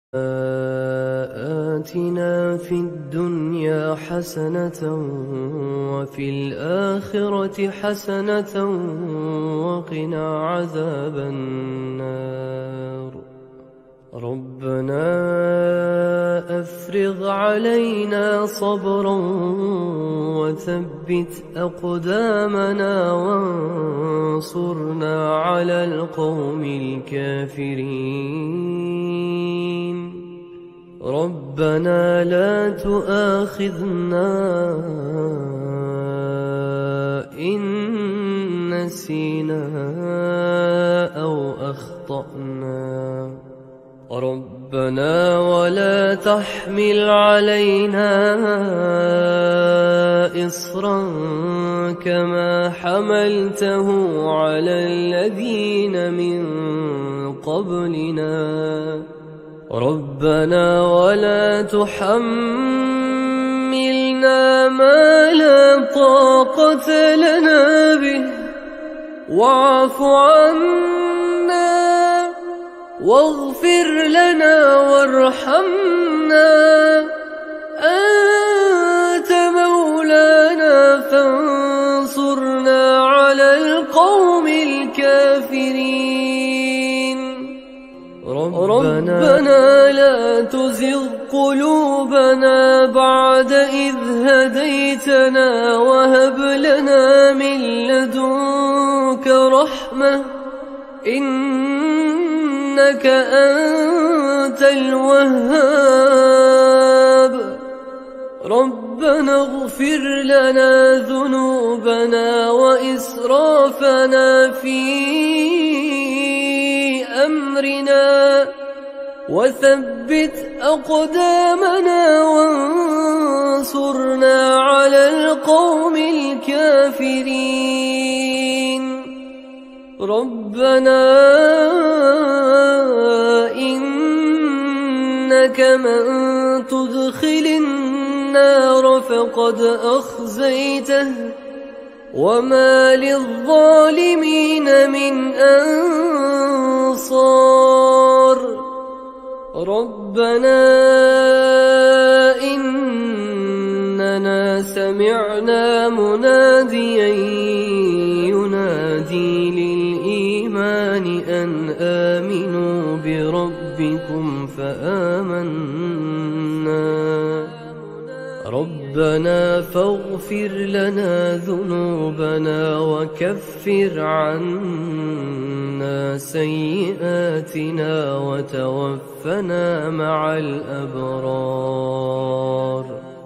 آتنا في الدنيا حسنة وفي الآخرة حسنة وقنا عذاب النار. ربنا أفرغ علينا صبرا وثبت أقدامنا وانصرنا على القوم الكافرين. ربنا لا تؤاخذنا إن نسينا أو أخطأنا. ربنا ولا تحمل علينا إصرا كما حملته على الذين من قبلنا. ربنا ولا تحملنا ما لا طاقة لنا به واعف عنا واغفر لنا وارحمنا أنت مولانا فانصرنا على القوم الكافرين. ربنا لا تزغ قلوبنا بعد إذ هديتنا وهب لنا من لدنك رحمة إنك أنت الوهاب. ربنا اغفر لنا ذنوبنا وإسرافنا في أمرنا وثبت أقدامنا وانصرنا على القوم الكافرين. ربنا إنك من تدخل النار فقد أخزيته وما للظالمين من أنصار. ربنا إننا سمعنا مناديا ينادي للإيمان أن آمنوا بربكم فآمنا. ربنا فاغفر لنا ذنوبنا وكفر عنا سيئاتنا وتوفنا مع الأبرار.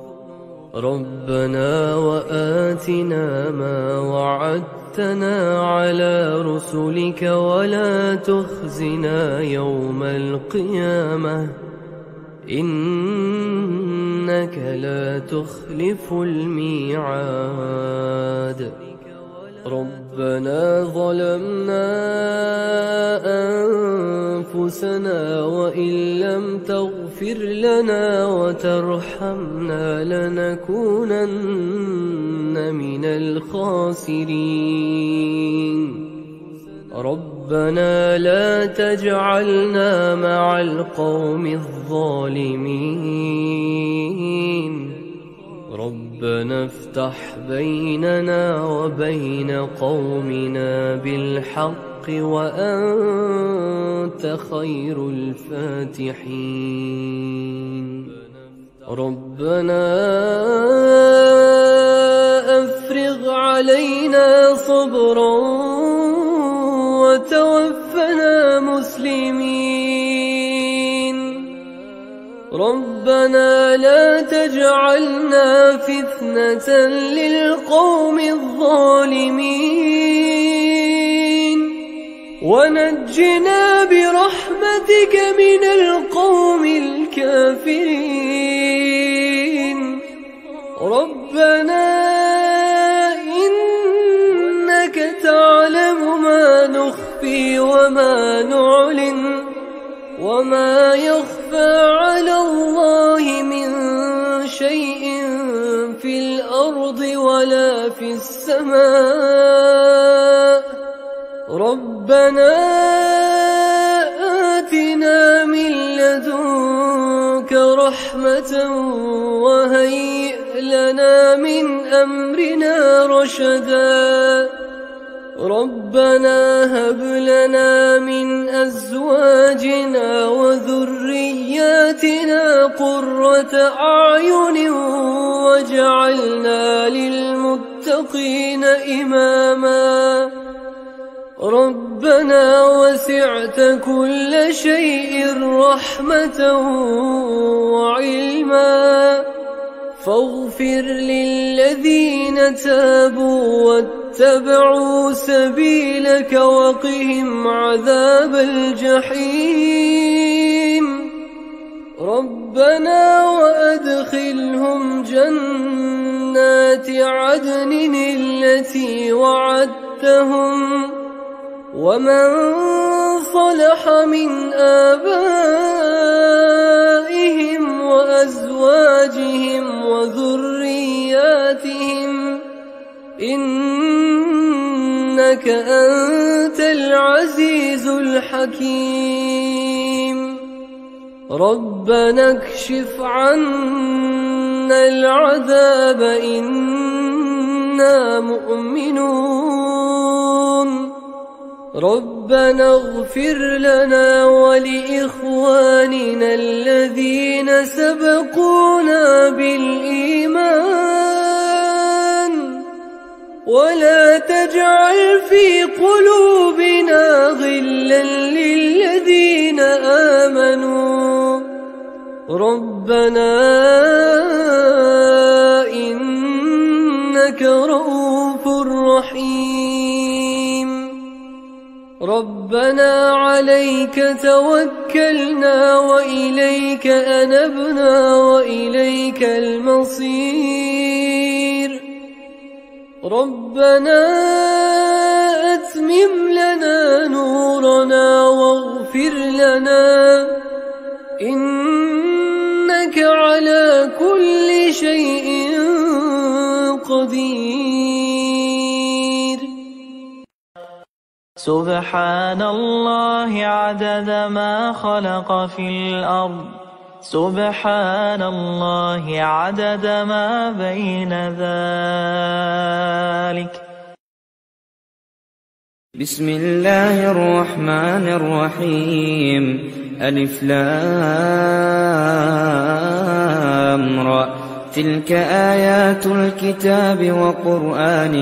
ربنا وآتنا ما وعدتنا على رسلك ولا تخزنا يوم القيامة إنك لا تخلف الميعاد. ربنا ظلمنا أنفسنا وإن لم تغفر لنا وترحمنا لنكونن من الخاسرين. ربنا لا تجعلنا مع القوم الظالمين. ربنا افتح بيننا وبين قومنا بالحق وأنت خير الفاتحين. ربنا أفرغ علينا صبرا وتوفنا مسلمين. ربنا لا تجعلنا فتنة للقوم الظالمين ونجنا برحمتك من القوم الكافرين. ربنا إنك تعلم ما نخفي وما نعلن وما يخفى على الله من شيء في الأرض ولا في السماء. ربنا آتنا من لدنك رحمة وهيئ لنا من أمرنا رشدا ربنا هب لنا من أزواجنا وذرياتنا قرة أعين واجعلنا للمتقين إماما ربنا وسعت كل شيء رحمة وعلما فاغفر للذين تابوا واتبعوا سبيلك وقهم عذاب الجحيم ربنا وأدخلهم جنات عدن التي وعدتهم ومن صلح من آبائهم وأزواجهم وذرياتهم إنك أنت العزيز الحكيم ربنا اكشف عنا العذاب إنا مؤمنون ربنا اغفر لنا ولإخواننا الذين سبقونا بالإيمان ولا تجعل في قلوبنا غلا للذين آمنوا ربنا إنك رؤوف رحيم ربنا عليك توكلنا وإليك أنبنا وإليك المصير ربنا أتمم لنا نورنا واغفر لنا إنك على كل شيء قدير سبحان الله عدد ما خلق في الأرض سبحان الله عدد ما بين ذلك. بسم الله الرحمن الرحيم. ألف لام را تلك آيات الكتاب وقرآن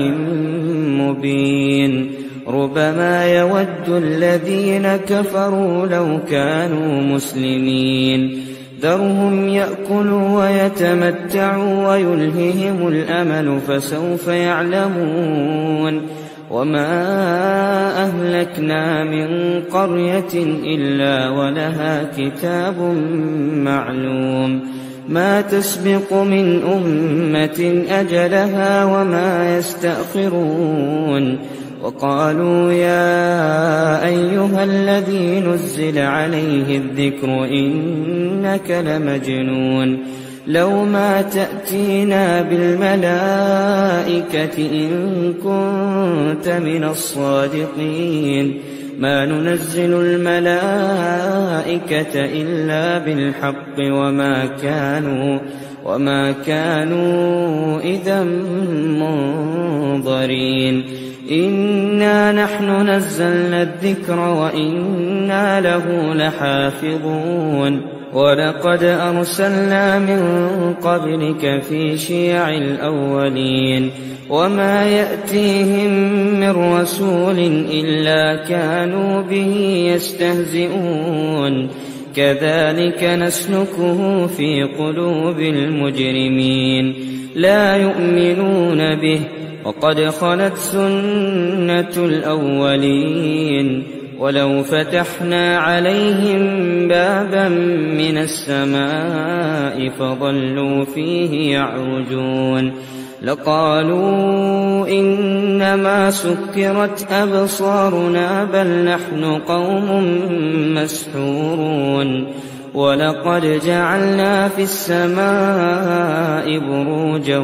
مبين ربما يود الذين كفروا لو كانوا مسلمين ذرهم يأكلوا ويتمتعوا ويلههم الأمل فسوف يعلمون وما أهلكنا من قرية إلا ولها كتاب معلوم ما تسبق من أمة أجلها وما يستأخرون وقالوا يا أيها الذي نزل عليه الذكر إنك لمجنون لو ما تأتينا بالملائكة إن كنت من الصادقين ما ننزل الملائكة إلا بالحق وما كانوا إذا منظرين إنا نحن نزلنا الذكر وإنا له لحافظون ولقد أرسلنا من قبلك في شيع الأولين وما يأتيهم من رسول إلا كانوا به يستهزئون كذلك نسلكه في قلوب المجرمين لا يؤمنون به وقد خلت سنة الأولين ولو فتحنا عليهم بابا من السماء فظلوا فيه يعرجون لقالوا إنما سكرت أبصارنا بل نحن قوم مسحورون ولقد جعلنا في السماء بروجا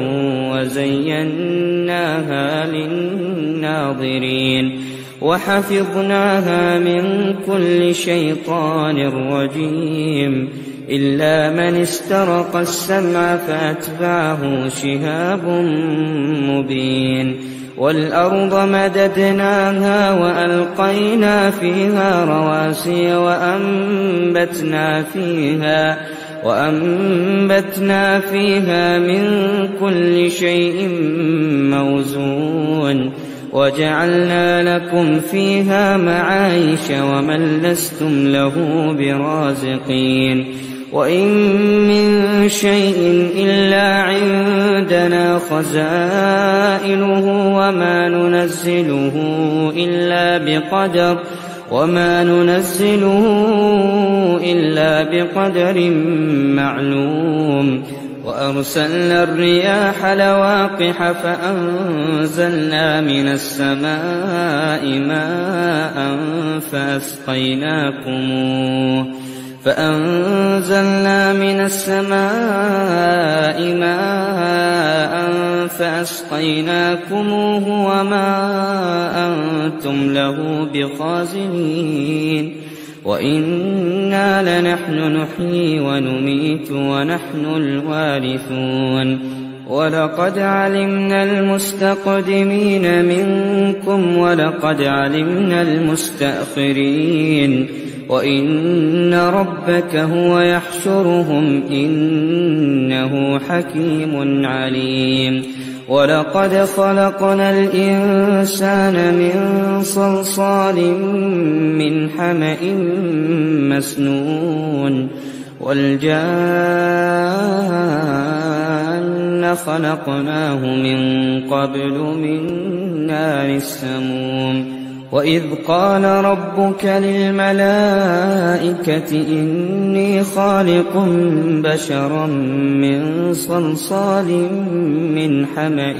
وزيناها للناظرين وحفظناها من كل شيطان رجيم إلا من استرق السمع فأتبعه شهاب مبين والأرض مددناها وألقينا فيها رواسي وأنبتنا فيها من كل شيء موزون وجعلنا لكم فيها معايش ومن لستم له برازقين وإن من شيء إلا عندنا خزائنه وما ننزله إلا بقدر معلوم وأرسلنا الرياح لواقح فأنزلنا من السماء ماء فأسقيناكموه وما أنتم له بخازنين وإنا لنحن نحيي ونميت ونحن الوارثون ولقد علمنا المستقدمين منكم ولقد علمنا المستأخرين وإن ربك هو يحشرهم إنه حكيم عليم ولقد خلقنا الإنسان من صلصال من حمأ مسنون والجان خلقناه من قبل من نار السموم وإذ قال ربك للملائكة إني خالق بشرا من صلصال من حمأ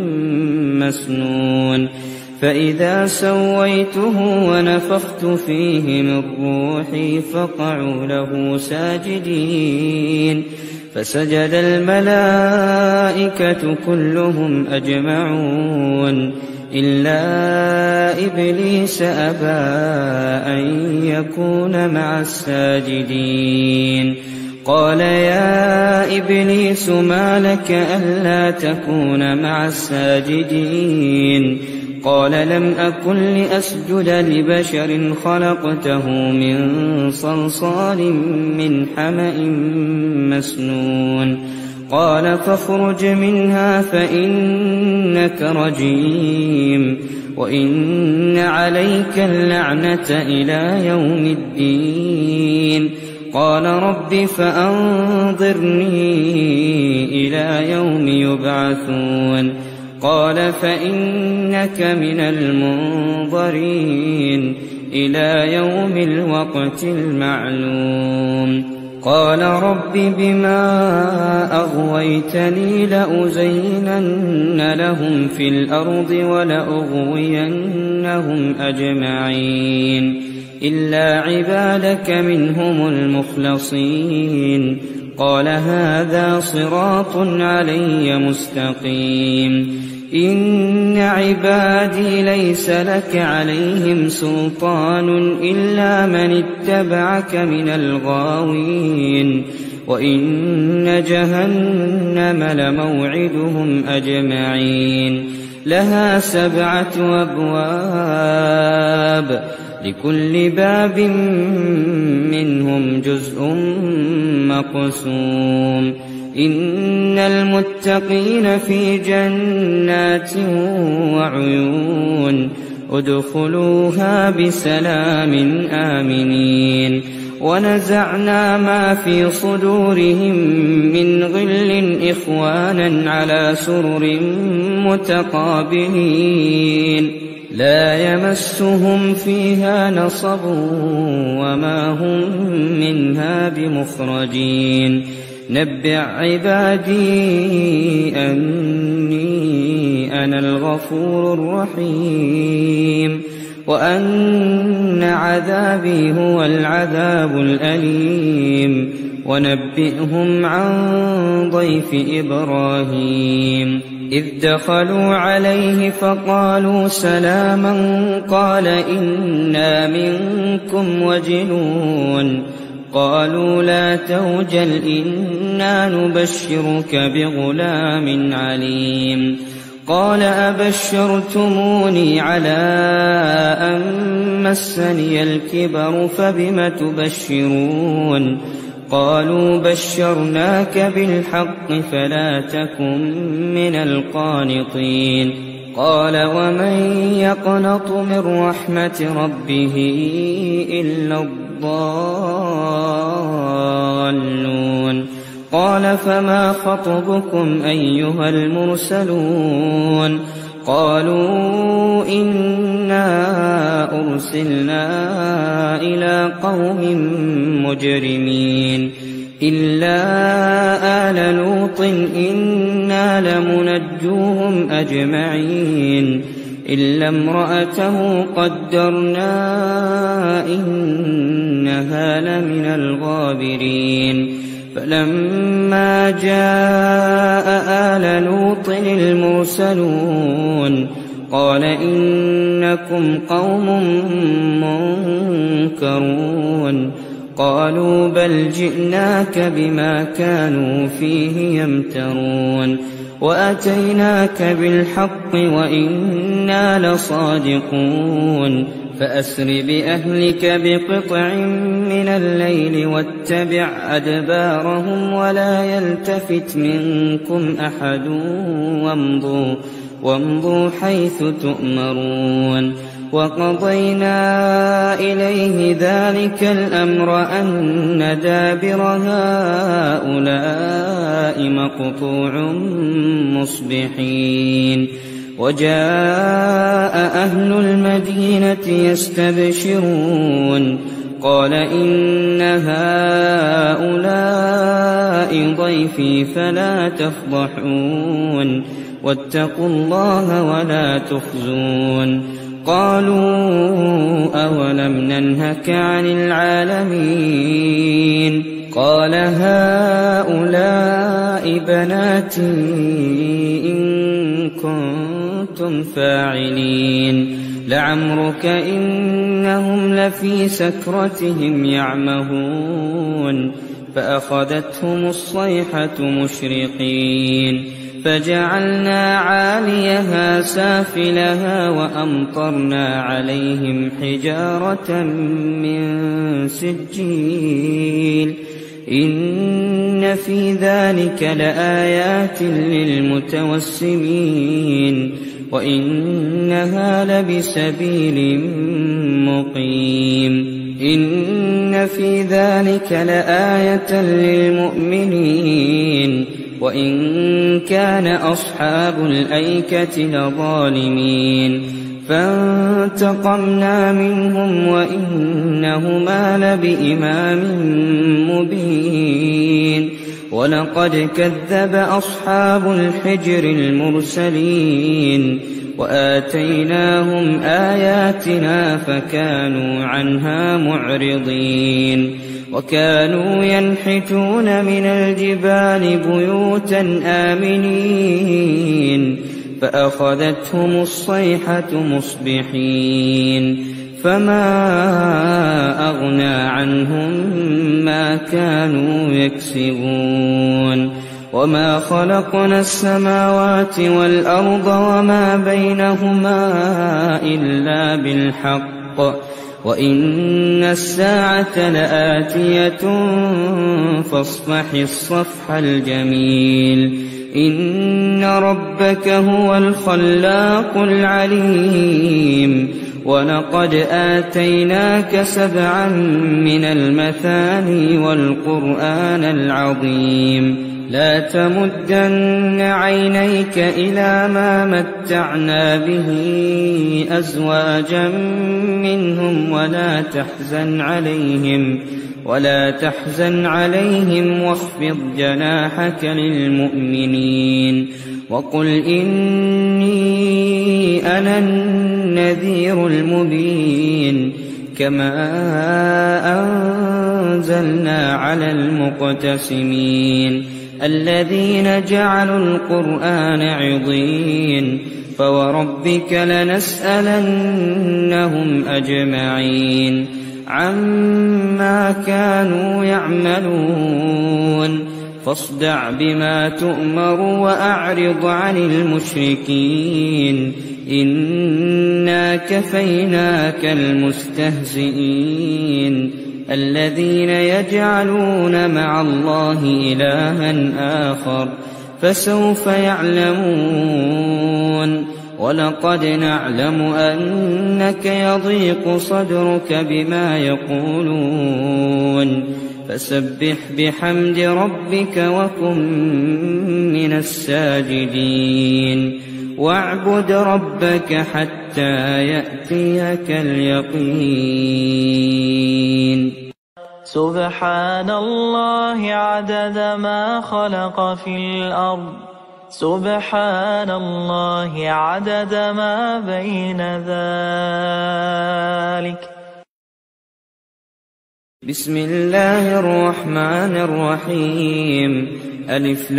مسنون فإذا سويته ونفخت فيه من روحي فقعوا له ساجدين فسجد الملائكة كلهم أجمعون إلا إبليس أبى أن يكون مع الساجدين قال يا إبليس ما لك ألا تكون مع الساجدين قال لم أكن لأسجد لبشر خلقته من صلصال من حمأ مسنون قال فاخرج منها فإنك رجيم وإن عليك اللعنة إلى يوم الدين قال رب فأنظرني إلى يوم يبعثون قال فإنك من المنظرين إلى يوم الوقت المعلوم قال رب بما أغويتني لأزينن لهم في الأرض ولأغوينهم أجمعين إلا عبادك منهم المخلصين قال هذا صراط علي مستقيم إن عبادي ليس لك عليهم سلطان إلا من اتبعك من الغاوين وإن جهنم لموعدهم أجمعين لها 7 أبواب لكل باب منهم جزء مقسوم إن المتقين في جنات وعيون ادخلوها بسلام آمنين ونزعنا ما في صدورهم من غل إخوانا على سرر متقابلين لا يمسهم فيها نصب وما هم منها بمخرجين نبئ عبادي أني أنا الغفور الرحيم وأن عذابي هو العذاب الأليم ونبئهم عن ضيف إبراهيم إذ دخلوا عليه فقالوا سلاما قال إنا منكم وجلون قالوا لا توجل إنا نبشرك بغلام عليم قال أبشرتموني على أن مسني الكبر فبم تبشرون قالوا بشرناك بالحق فلا تكن من القانطين قال ومن يقنط من رحمة ربه إلا الضالون قال فما خطبكم أيها المرسلون قالوا إنا أرسلنا إلى قوم مجرمين إلا آل لوط إنا لمنجوهم أجمعين إلا امرأته قدرنا إنها لمن الغابرين فلما جاء آل لوط المرسلون قال إنكم قوم منكرون قالوا بل جئناك بما كانوا فيه يمترون وأتيناك بالحق وإنا لصادقون فأسر بأهلك بقطع من الليل واتبع أدبارهم ولا يلتفت منكم أحد وامضوا حيث تؤمرون وقضينا إليه ذلك الأمر أن دابر هؤلاء مقطوع مصبحين وجاء أهل المدينة يستبشرون قال إن هؤلاء ضيفي فلا تفضحون واتقوا الله ولا تخزون قالوا أولم ننهك عن العالمين قال هؤلاء بناتي إن كنتم فاعلين لعمرك إنهم لفي سكرتهم يعمهون فأخذتهم الصيحة مشرقين فجعلنا عاليها سافلها وأمطرنا عليهم حجارة من سجيل إن في ذلك لآيات للمتوسمين وإنها لبسبيل مقيم إن في ذلك لآية للمؤمنين وإن كان أصحاب الأيكة لظالمين فانتقمنا منهم وإنهما لبإمام مبين ولقد كذب أصحاب الحجر المرسلين وآتيناهم آياتنا فكانوا عنها معرضين وكانوا ينحتون من الجبال بيوتا آمنين فأخذتهم الصيحة مصبحين فما أغنى عنهم ما كانوا يكسبون وما خلقنا السماوات والأرض وما بينهما إلا بالحق وإن الساعة لآتية فاصفح الصفح الجميل إن ربك هو الخلاق العليم ولقد آتيناك 7 من المثاني والقرآن العظيم لا تمدن عينيك إلى ما متعنا به أزواجا منهم ولا تحزن عليهم واخفض جناحك للمؤمنين وقل إني أنا النذير المبين كما أنزلنا على المقتسمين الذين جعلوا القرآن عضين فوربك لنسألنهم أجمعين عما كانوا يعملون فاصدع بما تؤمر وأعرض عن المشركين إنا كفيناك المستهزئين الذين يجعلون مع الله إلها آخر فسوف يعلمون ولقد نعلم أنك يضيق صدرك بما يقولون فسبح بحمد ربك وكن من الساجدين واعبد ربك حتى يأتيك اليقين سبحان الله عدد ما خلق في الأرض سبحان الله عدد ما بين ذلك. بسم الله الرحمن الرحيم ألف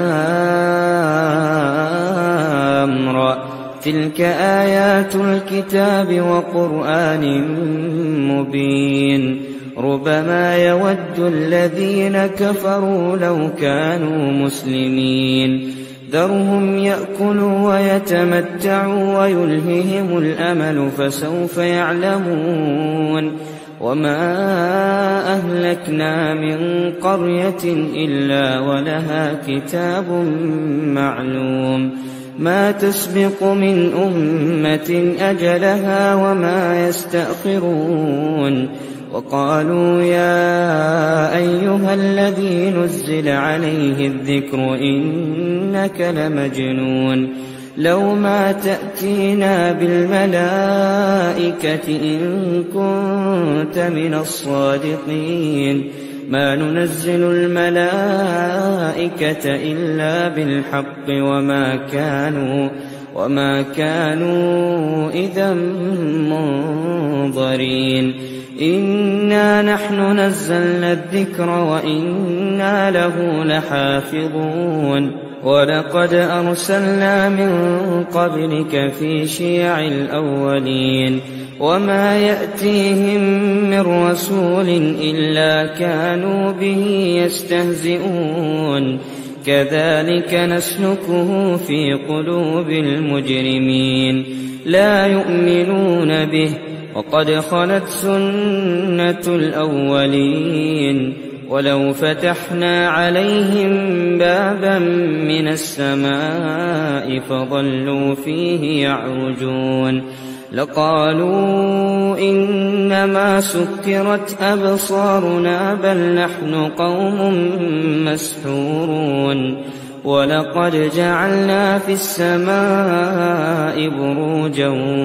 لام را تلك آيات الكتاب وقرآن مبين ربما يود الذين كفروا لو كانوا مسلمين ذرهم يأكلوا ويتمتعوا ويلههم الأمل فسوف يعلمون وما أهلكنا من قرية إلا ولها كتاب معلوم ما تسبق من أمة أجلها وما يستأخرون وقالوا يا أيها الذي نزل عليه الذكر إنك لمجنون لو ما تأتينا بالملائكة إن كنت من الصادقين ما ننزل الملائكة إلا بالحق وما كانوا إذا منظرين إنا نحن نزلنا الذكر وإنا له لحافظون ولقد أرسلنا من قبلك في شيع الأولين وما يأتيهم من رسول إلا كانوا به يستهزئون كذلك نسلكه في قلوب المجرمين لا يؤمنون به وقد خلت سنة الأولين ولو فتحنا عليهم بابا من السماء فظلوا فيه يعرجون لقالوا إنما سكرت أبصارنا بل نحن قوم مسحورون ولقد جعلنا في السماء بروجا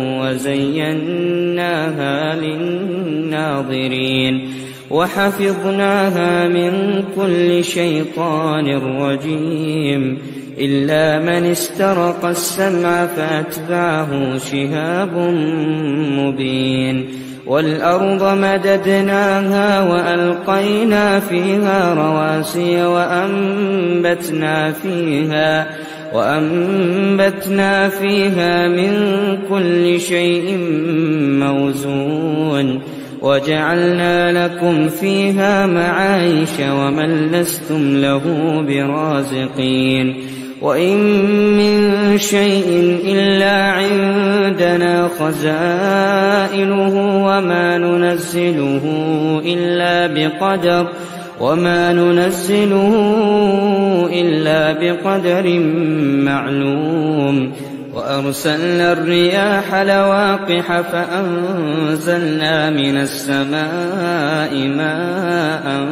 وزيناها للناظرين وحفظناها من كل شيطان رجيم إلا من استرق السمع فأتبعه شهاب مبين والأرض مددناها وألقينا فيها رواسي وأنبتنا فيها من كل شيء موزون وجعلنا لكم فيها معايش ومن لستم له برازقين وإن من شيء إلا عندنا خزائنه وما ننزله إلا بقدر معلوم وأرسلنا الرياح لواقح فأنزلنا من السماء ماء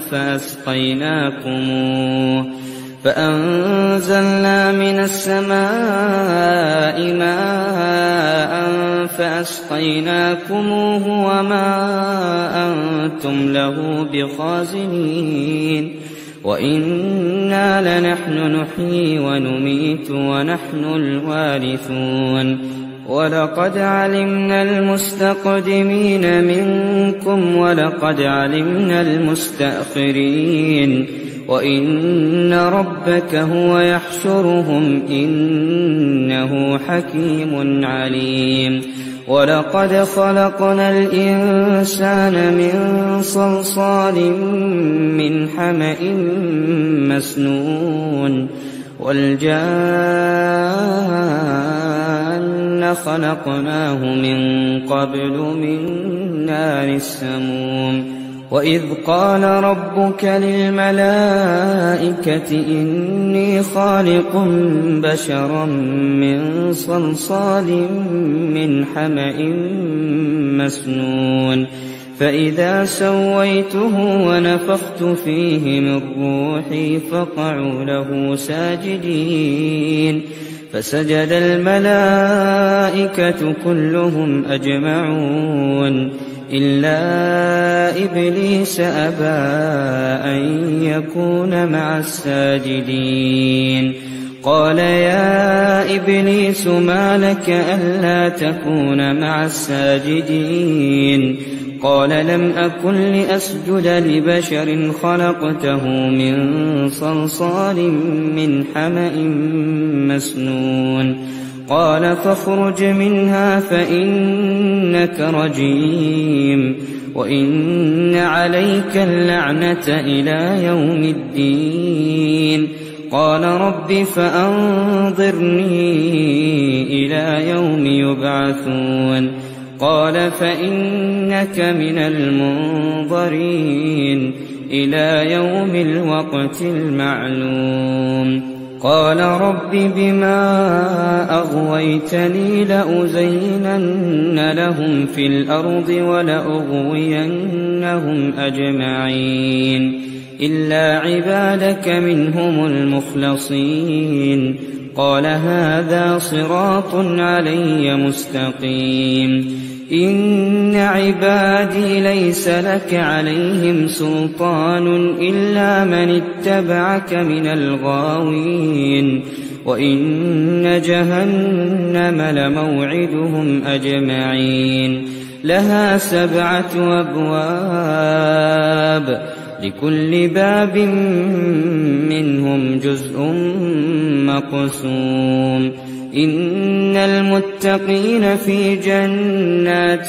فأسقيناكموه وما أنتم له بخازنين وإنا لنحن نحيي ونميت ونحن الوارثون ولقد علمنا المستقدمين منكم ولقد علمنا المستأخرين وإن ربك هو يحشرهم إنه حكيم عليم ولقد خلقنا الإنسان من صلصال من حمأ مسنون والجان خلقناه من قبل من نار السموم وإذ قال ربك للملائكة إني خالق بشرا من صلصال من حمأ مسنون فإذا سويته ونفخت فيه من روحي فقعوا له ساجدين فسجد الملائكة كلهم أجمعون إلا إبليس أبى أن يكون مع الساجدين قال يا إبليس ما لك ألا تكون مع الساجدين قال لم أكن لأسجد لبشر خلقته من صلصال من حمأ مسنون قال فاخرج منها فإنك رجيم وإن عليك اللعنة إلى يوم الدين قال رب فأنظرني إلى يوم يبعثون قال فإنك من المنظرين إلى يوم الوقت المعلوم قال رب بما أغويتني لأزينن لهم في الأرض ولأغوينهم أجمعين إلا عبادك منهم المخلصين قال هذا صراط علي مستقيم إن عبادي ليس لك عليهم سلطان إلا من اتبعك من الغاوين وإن جهنم لموعدهم أجمعين لها 7 أبواب لكل باب منهم جزء مقسوم إن المتقين في جنات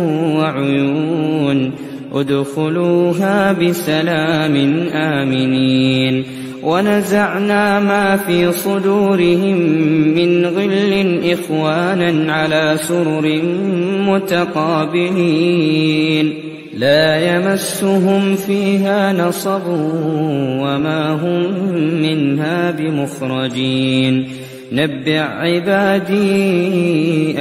وعيون ادخلوها بسلام آمنين ونزعنا ما في صدورهم من غل إخوانا على سرر متقابلين لا يمسهم فيها نصب وما هم منها بمخرجين نبئ عبادي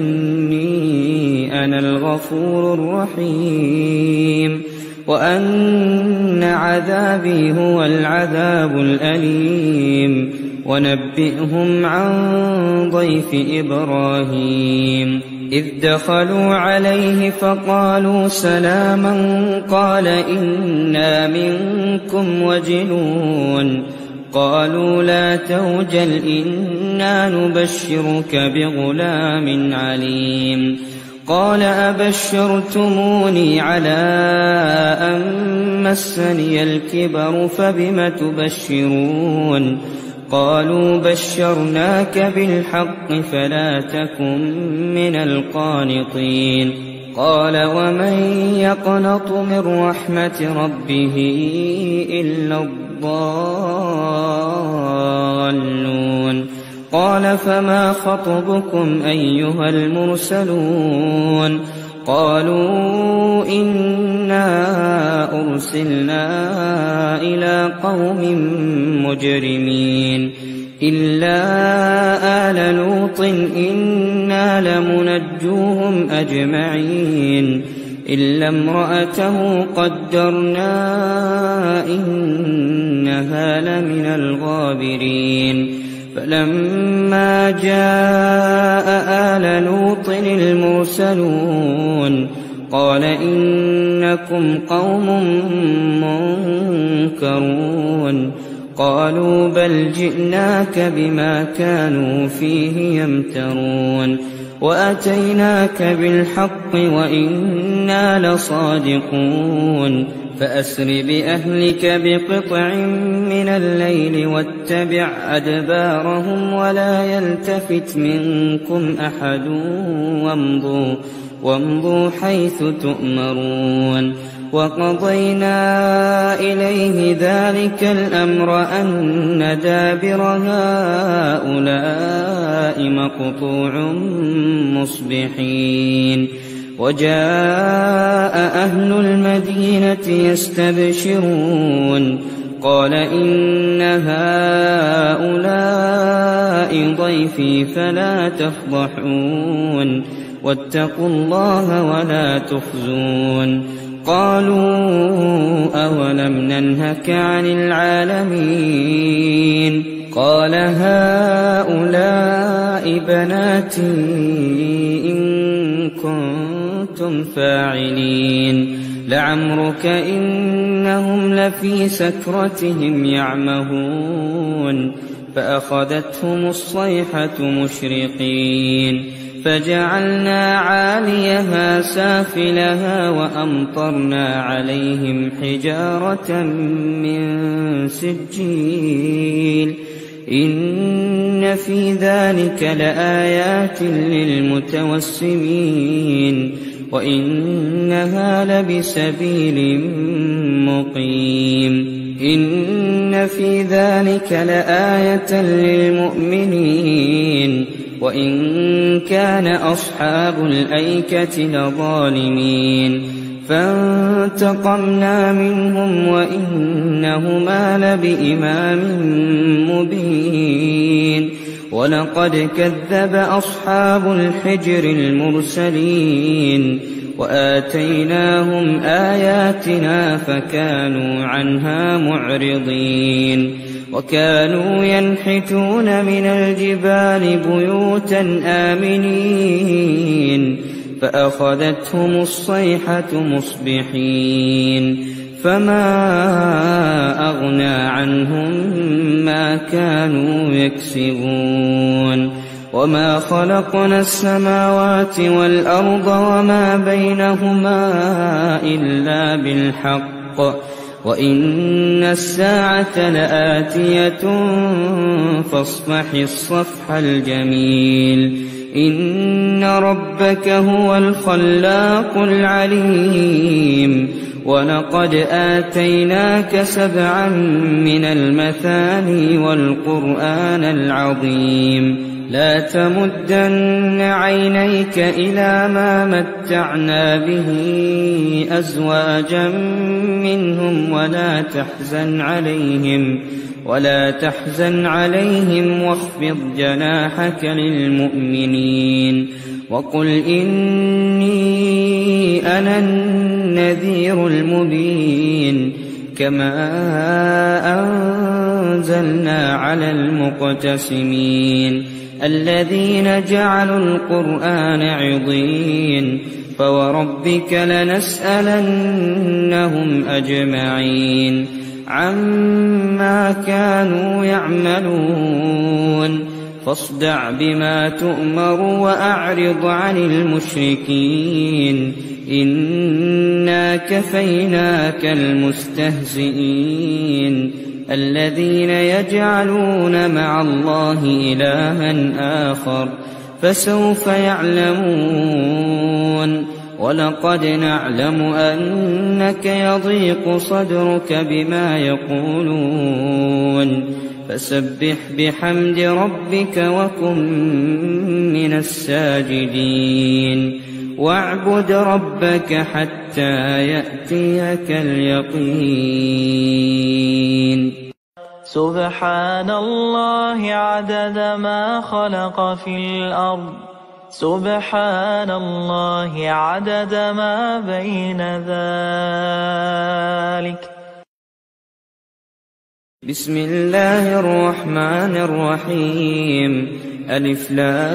أني أنا الغفور الرحيم وأن عذابي هو العذاب الأليم ونبئهم عن ضيف إبراهيم إذ دخلوا عليه فقالوا سلاما قال إنا منكم وجلون قالوا لا توجل إنا نبشرك بغلام عليم قال أبشرتموني على أن مسني الكبر فبم تبشرون قالوا بشرناك بالحق فلا تكن من القانطين قال ومن يقنط من رحمة ربه إلا الضالون قال فما خطبكم أيها المرسلون قالوا إنا أرسلنا إلى قوم مجرمين إلا آل لوط إنا لمنجوهم أجمعين إلا امرأته قدرنا إنها لمن الغابرين فلما جاء آل لوط المرسلون قال إنكم قوم منكرون قالوا بل جئناك بما كانوا فيه يمترون وأتيناك بالحق وإنا لصادقون فأسر بأهلك بقطع من الليل واتبع أدبارهم ولا يلتفت منكم أحد وامضوا حيث تؤمرون وقضينا إليه ذلك الأمر أن دابر هؤلاء مقطوع مصبحين وجاء أهل المدينة يستبشرون قال إن هؤلاء ضيفي فلا تفضحون واتقوا الله ولا تخزون قالوا أولم ننهك عن العالمين قال هؤلاء بناتي إن كنتم فاعلين لعمرك إنهم لفي سكرتهم يعمهون فأخذتهم الصيحة مشرقين فجعلنا عاليها سافلها وأمطرنا عليهم حجارة من سجيل إن في ذلك لآيات للمتوسمين وإنها لبسبيل مقيم إن في ذلك لآية للمؤمنين وإن كان أصحاب الأيكة لظالمين فانتقمنا منهم وإنهما لبإمام مبين ولقد كذب أصحاب الحجر المرسلين وآتيناهم آياتنا فكانوا عنها معرضين وكانوا ينحتون من الجبال بيوتا آمنين فأخذتهم الصيحة مصبحين فما أغنى عنهم ما كانوا يكسبون وما خلقنا السماوات والأرض وما بينهما إلا بالحق وإن الساعة لآتية فاصفح الصفح الجميل إن ربك هو الخلاق العليم ولقد آتيناك 7 من المثاني والقرآن العظيم لا تمدن عينيك إلى ما متعنا به أزواجا منهم ولا تحزن عليهم واخفض جناحك للمؤمنين وقل إني أنا النذير المبين كما أنزلنا على المقتسمين الذين جعلوا القرآن عضين فوربك لنسألنهم أجمعين عما كانوا يعملون فاصدع بما تؤمر وأعرض عن المشركين إنا كفيناك المستهزئين الذين يجعلون مع الله إلها آخر فسوف يعلمون ولقد نعلم أنك يضيق صدرك بما يقولون فسبح بحمد ربك وكن من الساجدين واعبد ربك حتى يأتيك اليقين سبحان الله عدد ما خلق في الأرض سبحان الله عدد ما بين ذلك بسم الله الرحمن الرحيم ألف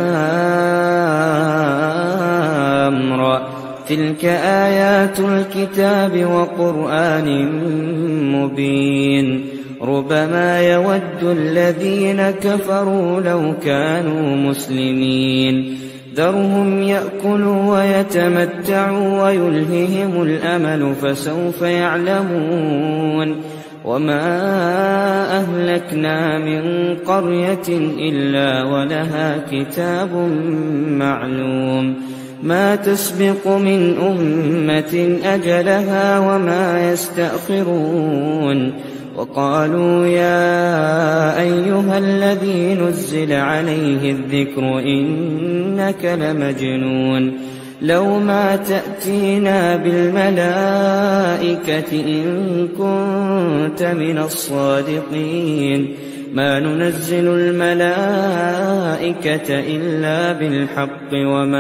لام را تلك آيات الكتاب وقرآن مبين ربما يود الذين كفروا لو كانوا مسلمين ذرهم يأكلوا ويتمتعوا ويلههم الأمل فسوف يعلمون وما أهلكنا من قرية إلا ولها كتاب معلوم ما تسبق من أمة أجلها وما يستأخرون وقالوا يا أيها الذي نزل عليه الذكر إنك لمجنون لو ما تأتينا بالملائكة إن كنت من الصادقين ما ننزل الملائكة إلا بالحق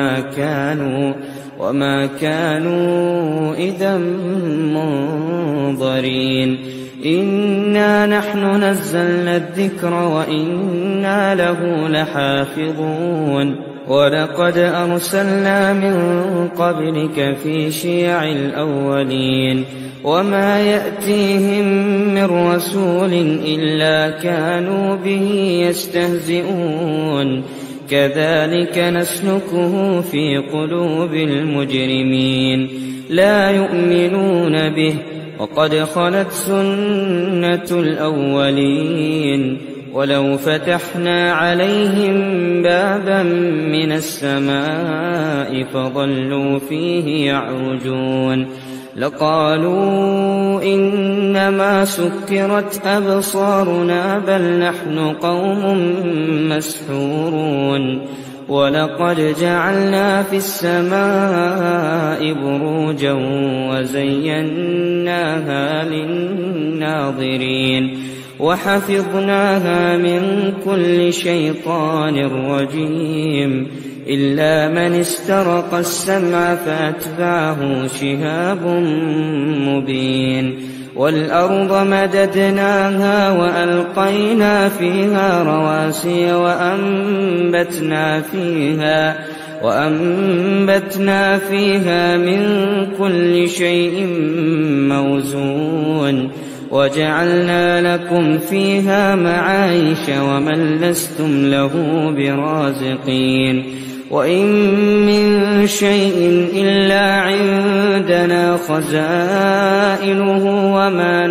وما كانوا إذا منظرين إنا نحن نزلنا الذكر وإنا له لحافظون ولقد أرسلنا من قبلك في شيع الأولين وما يأتيهم من رسول إلا كانوا به يستهزئون كذلك نسلكه في قلوب المجرمين لا يؤمنون به وقد خلت سنة الأولين ولو فتحنا عليهم بابا من السماء فظلوا فيه يعرجون لقالوا إنما سكرت أبصارنا بل نحن قوم مسحورون ولقد جعلنا في السماء بروجا وزيناها للناظرين وحفظناها من كل شيطان رجيم إلا من استرق السمع فأتبعه شهاب مبين والأرض مددناها وألقينا فيها رواسي وأنبتنا فيها من كل شيء موزون وجعلنا لكم فيها معايش ومن لستم له برازقين وإن من شيء إلا عندنا خزائنه وما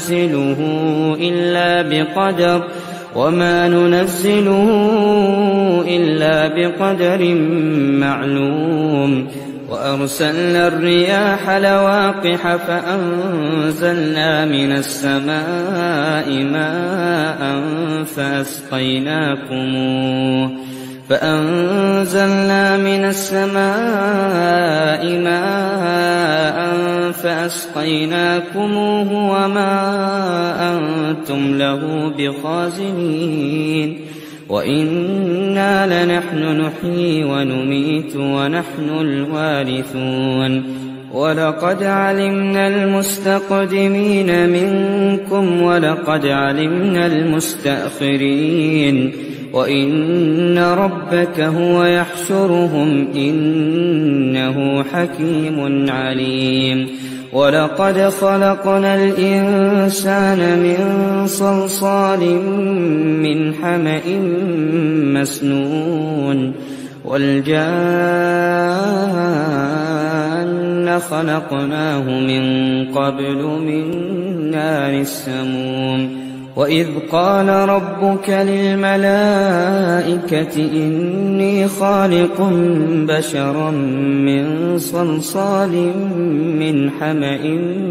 ننزله إلا بقدر معلوم وأرسلنا الرياح لواقح فأنزلنا من السماء ماء فأسقيناكموه وما أنتم له بخازنين وإنا لنحن نحيي ونميت ونحن الوارثون ولقد علمنا المستقدمين منكم ولقد علمنا المستأخرين وإن ربك هو يحشرهم إنه حكيم عليم ولقد خلقنا الإنسان من صلصال من حمأ مسنون والجان خلقناه من قبل من نار السموم وإذ قال ربك للملائكة إني خالق بشرا من صلصال من حمأ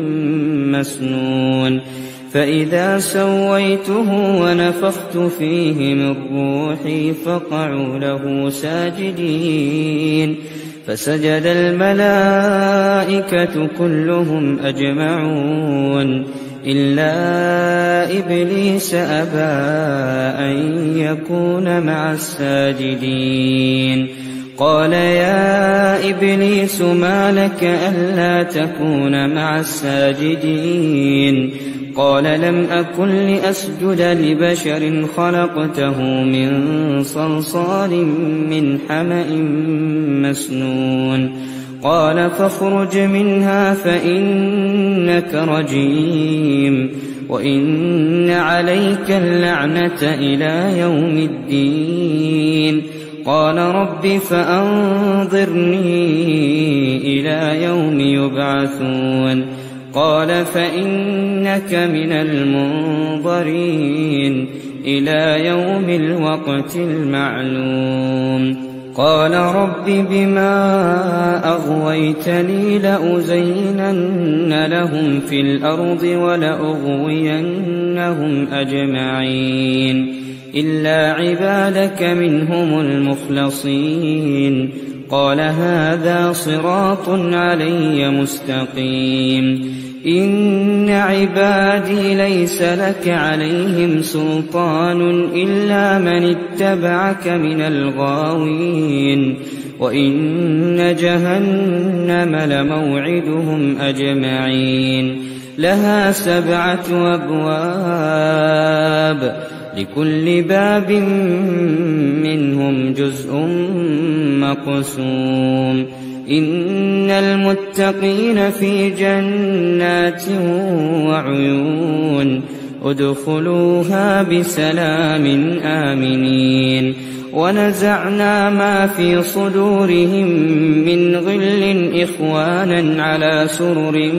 مسنون فإذا سويته ونفخت فيه من روحي فقعوا له ساجدين فسجد الملائكة كلهم أجمعون إلا إبليس أبى أن يكون مع الساجدين قال يا إبليس ما لك ألا تكون مع الساجدين قال لم أكن لأسجد لبشر خلقته من صلصال من حمأ مسنون قال فاخرج منها فإنك رجيم وإن عليك اللعنة إلى يوم الدين قال رب فأنظرني إلى يوم يبعثون قال فإنك من المنظرين إلى يوم الوقت المعلوم قال رب بما أغويتني لأزينن لهم في الأرض ولأغوينهم أجمعين إلا عبادك منهم المخلصين قال هذا صراط علي مستقيم إن عبادي ليس لك عليهم سلطان إلا من اتبعك من الغاوين وإن جهنم لموعدهم أجمعين لها 7 أبواب لكل باب منهم جزء مقسوم إن المتقين في جنات وعيون ادخلوها بسلام آمنين ونزعنا ما في صدورهم من غل إخوانا على سرر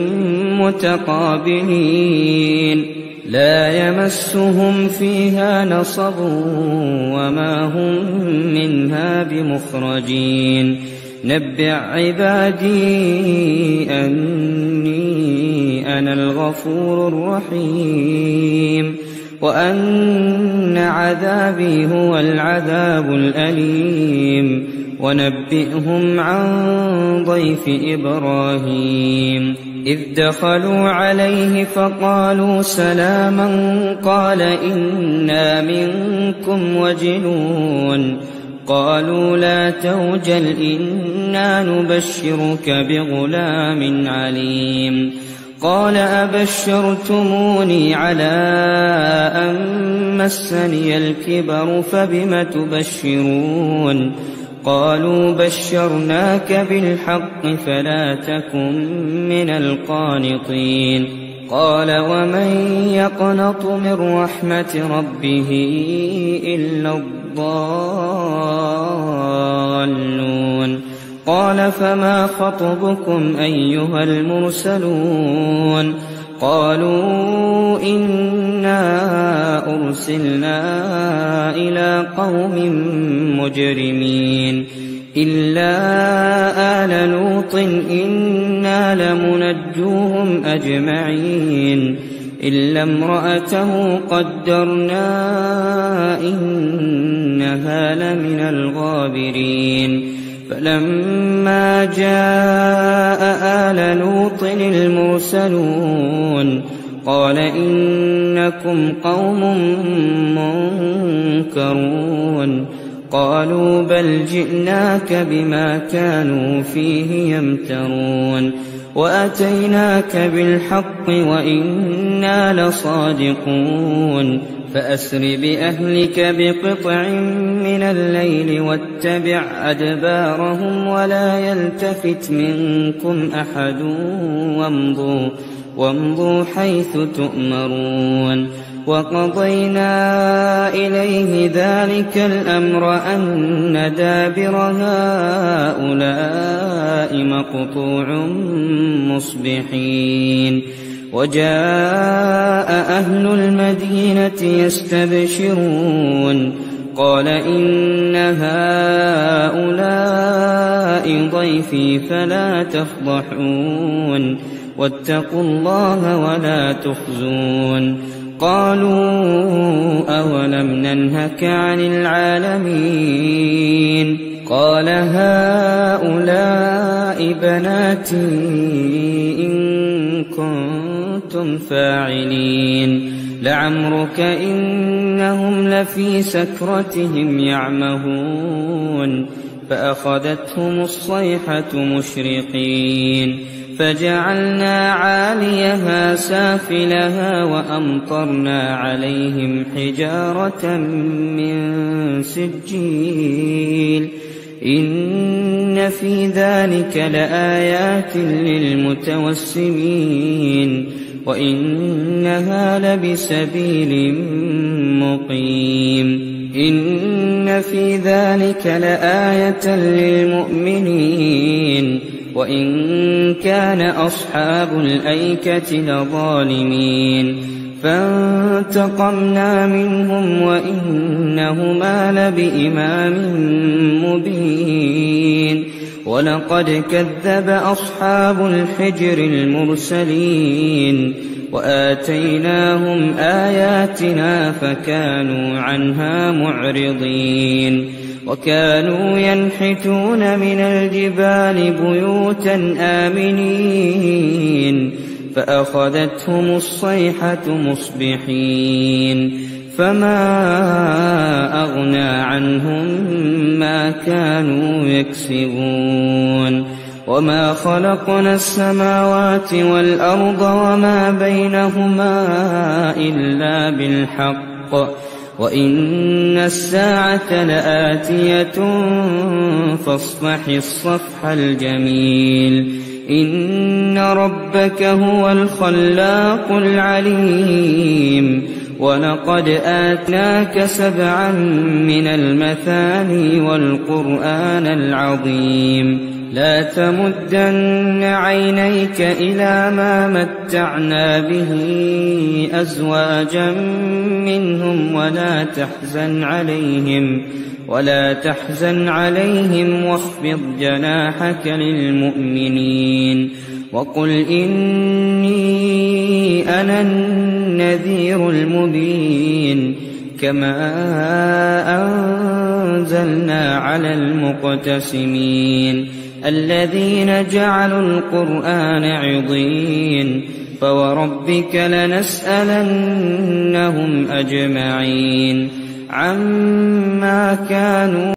متقابلين لا يمسهم فيها نصب وما هم منها بمخرجين نبئ عبادي أني أنا الغفور الرحيم وأن عذابي هو العذاب الأليم ونبئهم عن ضيف إبراهيم إذ دخلوا عليه فقالوا سلاما قال إنا منكم وجلون قالوا لا توجل إنا نبشرك بغلام عليم قال أبشرتموني على أن مسني الكبر فبم تبشرون قالوا بشرناك بالحق فلا تكن من القانطين قال ومن يقنط من رحمة ربه إلا الضالون قال فما خطبكم أيها المرسلون قالوا إنا أرسلنا إلى قوم مجرمين إلا آل لوط إنا لمنجوهم أجمعين إلا امرأته قدرنا إنها لمن الغابرين فلما جاء آل لوط المرسلون قال إنكم قوم منكرون قالوا بل جئناك بما كانوا فيه يمترون وأتيناك بالحق وإنا لصادقون فأسر بأهلك بقطع من الليل واتبع أدبارهم ولا يلتفت منكم أحد وامضوا حيث تؤمرون وقضينا إليه ذلك الأمر أن دابر هؤلاء مقطوع مصبحين وجاء أهل المدينة يستبشرون قال إن هؤلاء ضيفي فلا تفضحون واتقوا الله ولا تخزون قالوا أولم ننهك عن العالمين قال هؤلاء بناتي إن كنتم فاعلين لعمرك إنهم لفي سكرتهم يعمهون فأخذتهم الصيحة مشرقين فجعلنا عاليها سافلها وأمطرنا عليهم حجارة من سجيل إن في ذلك لآيات للمتوسمين وإنها لبسبيل مقيم إن في ذلك لآية للمؤمنين وإن كان أصحاب الأيكة لظالمين فانتقمنا منهم وإنهما لبإمام مبين ولقد كذب أصحاب الحجر المرسلين وآتيناهم آياتنا فكانوا عنها معرضين وكانوا ينحتون من الجبال بيوتا آمنين فأخذتهم الصيحة مصبحين فما أغنى عنهم ما كانوا يكسبون وما خلقنا السماوات والأرض وما بينهما إلا بالحق وإن الساعة لآتية فاصفح الصفح الجميل إن ربك هو الخلاق العليم ولقد آتناك 7 من المثاني والقرآن العظيم لا تمدن عينيك إلى ما متعنا به أزواجا منهم ولا تحزن عليهم واخفض جناحك للمؤمنين وقل إني أنا النذير المبين كما أنزلنا على المقتسمين الذين جعلوا القرآن عضين فوربك لنسألنهم أجمعين عما كانوا